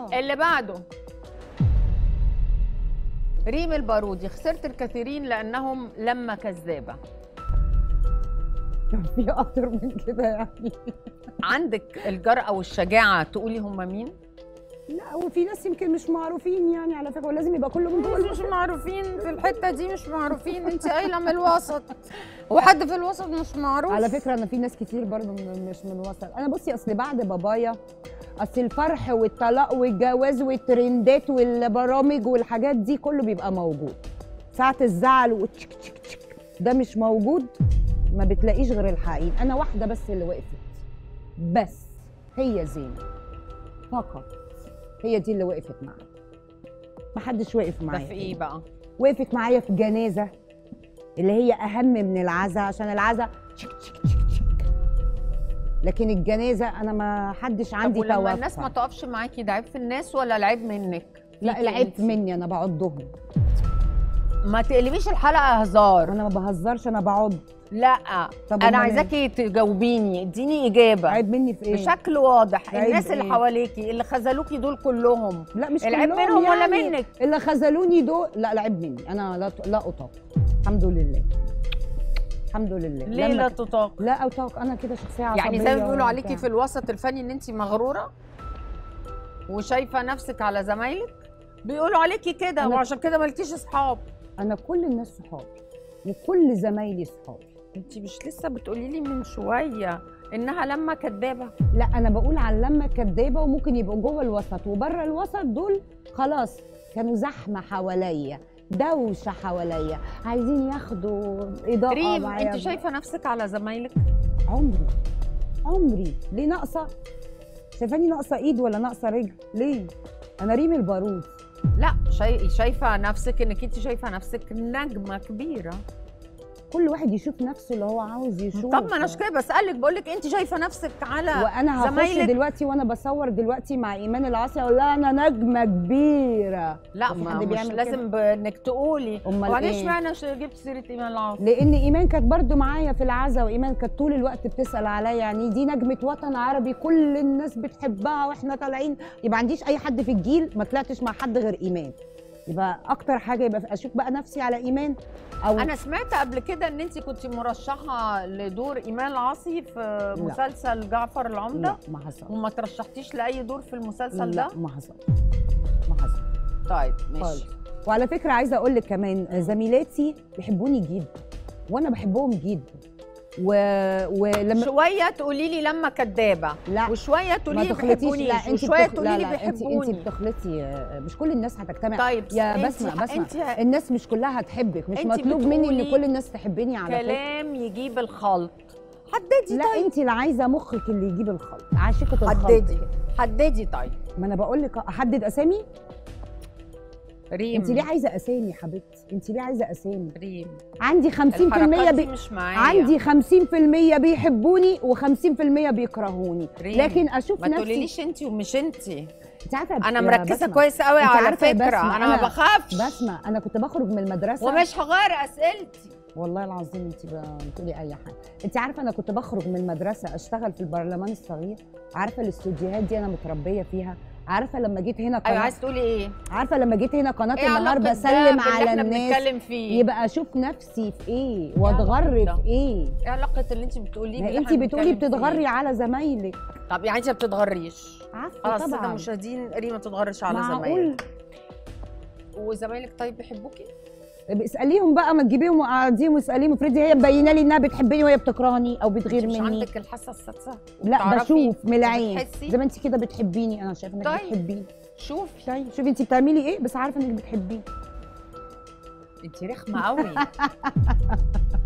اللي بعده ريم البارودي. خسرت الكثيرين لانهم لما كذابه. كان في اكتر من كده يعني. عندك الجرأة والشجاعة تقولي هم مين؟ لا وفي ناس يمكن مش معروفين يعني على فكره، ولازم يبقى كله من جوه. مش معروفين في الحتة دي، مش معروفين. انت قايلة من الوسط، وحد في الوسط مش معروف. على فكره انا في ناس كتير برضه مش من وسط. انا بصي اصل بعد بابايا اصل الفرح والطلاق والجواز والترندات والبرامج والحاجات دي كله بيبقى موجود. ساعه الزعل والتشك تشك تشك ده مش موجود، ما بتلاقيش غير الحقيقي. انا واحده بس اللي وقفت، بس هي زينب فقط، هي دي اللي وقفت معايا. ما حدش وقف معايا. ده في ايه بقى؟ وقفت معايا في جنازه اللي هي اهم من العزا، عشان العزا تشك تشك تشك تشك، لكن الجنازه انا ما حدش عندي توقع. ولما الناس ما تقفش معاكي ده عيب في الناس ولا العيب منك؟ لا العيب مني، انا بعضهم. ما تقلبيش الحلقه هزار. انا ما بهزرش، انا بعض. لا انا عايزاكي تجاوبيني، اديني اجابه. عيب مني في ايه؟ بشكل واضح. الناس إيه؟ اللي حواليكي اللي خذلوكي دول كلهم، لا مش العيب كلهم منهم يعني. ولا منك؟ اللي خذلوني دول لا العيب مني انا. لا اطاق، الحمد لله الحمد لله. ليه لا تطاق؟ لا اطاق، انا كده شخصيه عصبيه. يعني زي ما بيقولوا عليكي في الوسط الفني ان انت مغروره وشايفه نفسك على زمايلك، بيقولوا عليكي كده وعشان كده مالكيش اصحاب. انا كل الناس صحابي وكل زمايلي صحابي. انت مش لسه بتقولي لي من شويه انها لما كدابه؟ لا انا بقول على لما كدابه، وممكن يبقوا جوه الوسط وبره الوسط. دول خلاص كانوا زحمه حواليا، دوشه حواليا، عايزين ياخدوا اضاءه ريم معايا. انت شايفه نفسك على زمايلك؟ عمري ليه ناقصه؟ شايفاني ناقصه ايد ولا ناقصه رجل؟ ليه؟ انا ريم البارود. لا شايفه نفسك انك انت شايفه نفسك نجمه كبيره. كل واحد يشوف نفسه اللي هو عاوز يشوفه. طب ما انا كده بسالك، بقول لك انت شايفه نفسك على وانا هخش دلوقتي وانا بصور دلوقتي مع ايمان العاصي اقول لها انا نجمه كبيره. لا مش لازم انك تقولي. وبعدين اشمعنى جبت سيره ايمان العاصي؟ لان ايمان كانت برضو معايا في العزا، وايمان كانت طول الوقت بتسال عليا. يعني دي نجمه وطن عربي كل الناس بتحبها واحنا طالعين. يبقى عنديش اي حد في الجيل ما طلعتش مع حد غير ايمان، يبقى اكتر حاجه يبقى اشوف بقى نفسي على ايمان. او انا سمعت قبل كده ان انت كنت مرشحه لدور ايمان العاصي في مسلسل جعفر العمده. لا ما حصل. وما ترشحتيش لاي دور في المسلسل ده؟ لا ما حصل، ما حصل. طيب ماشي. وعلى فكره عايزه اقول لك كمان زميلاتي بيحبوني جدا وانا بحبهم جدا. ولما شويه تقولي لي لما كدابه، لا وشويه تقولي لي بيحبوني، وشويه تقولي لي بيحبوني. انت بتخلطي، مش كل الناس هتجتمع. طيب يا بسمع الناس مش كلها هتحبك، مش مطلوب مني ان كل الناس تحبني. على فكره كلام يجيب الخلط. حددي. لا طيب. انت اللي عايزه مخك اللي يجيب الخلط، عاشقه الخلط. حددي. طيب ما انا بقول لك احدد اسامي. ريم انت ليه عايزه اسامي حبيبتي؟ انت ليه عايزه اسامي؟ ريم عندي 50% مش معايا. عندي 50% بيحبوني و50% بيكرهوني. لكن اشوف نفسي. ما تقوليليش انت ومش انت. انت عارفه انا مركزه كويس قوي على فكره. انا ما بخافش. بسمع انا كنت بخرج من المدرسه ومش هغير اسئلتي والله العظيم. انت بتقولي اي حاجه. انت عارفه انا كنت بخرج من المدرسه اشتغل في البرلمان الصغير. عارفه الاستوديوهات دي انا متربيه فيها. عارفه لما جيت هنا ايوه عايز تقولي ايه؟ عارفه لما جيت هنا قناه النهار بسلم على الناس فيه. يبقى اشوف نفسي في ايه واتغر في ايه. ايه علاقه اللي انت بتقوليه؟ انت بتقولي بتتغري على زمايلك. طب يعني انت ما بتتغريش؟ خلاص طبعا. مشاهدين ريم ما تتغرش على زمايلك. وزمايلك طيب بيحبوكي؟ اساليهم بقى، ما تجيبيهم وقعديهم واساليهم. افرضي هي مبينه لي انها بتحبني وهي بتكرهني او بتغير مني. مش عندك الحاسه السادسه؟ لا بشوف من العين زي ما انت كده بتحبيني. انا شايفه انك بتحبيني. شوفي شوفي انت بتعملي ايه، بس عارفه انك بتحبيني. انت رخمه قوي.